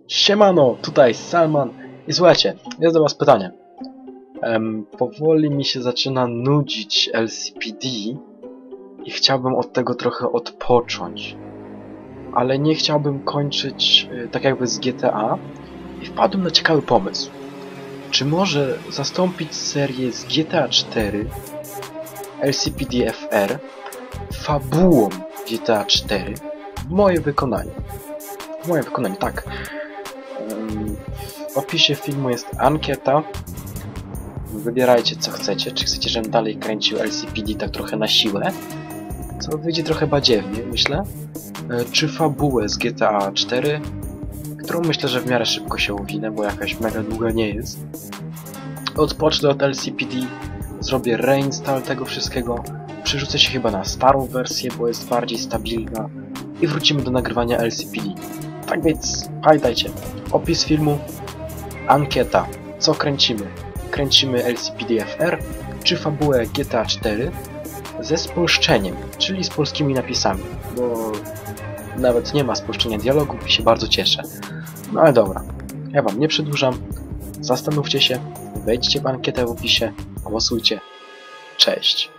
Siemano, tutaj Salman i słuchajcie, jest do was pytanie. Powoli mi się zaczyna nudzić LCPD i chciałbym od tego trochę odpocząć. Ale nie chciałbym kończyć tak jakby z GTA i wpadłem na ciekawy pomysł. Czy może zastąpić serię z GTA 4 LCPD FR fabułą GTA 4 w moje wykonanie? W moje wykonanie, tak. W opisie filmu jest ankieta. Wybierajcie co chcecie. Czy chcecie, żebym dalej kręcił LCPD tak trochę na siłę? Co wyjdzie trochę badziewnie, myślę. Czy fabułę z GTA 4, którą myślę, że w miarę szybko się uwinę, bo jakaś mega długa nie jest. Odpocznę od LCPD, zrobię reinstall tego wszystkiego, przerzucę się chyba na starą wersję, bo jest bardziej stabilna i wrócimy do nagrywania LCPD. Tak więc pamiętajcie, opis filmu, ankieta, co kręcimy? Kręcimy LCPD FR czy fabułę GTA 4 ze spolszczeniem, czyli z polskimi napisami, bo nawet nie ma spolszczenia dialogów i się bardzo cieszę. No ale dobra, ja wam nie przedłużam, zastanówcie się, wejdźcie w ankietę w opisie, głosujcie. Cześć!